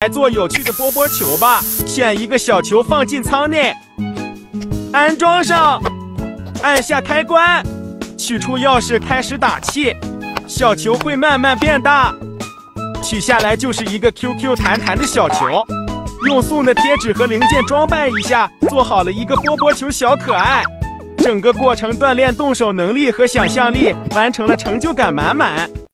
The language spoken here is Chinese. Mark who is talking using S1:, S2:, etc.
S1: 来做有趣的波波球吧，选一个小球放进舱内，安装上，按下开关，取出钥匙开始打气，小球会慢慢变大，取下来就是一个 QQ 弹弹的小球。用送的贴纸和零件装扮一下，做好了一个波波球小可爱。整个过程锻炼动手能力和想象力，完成了成就感满满。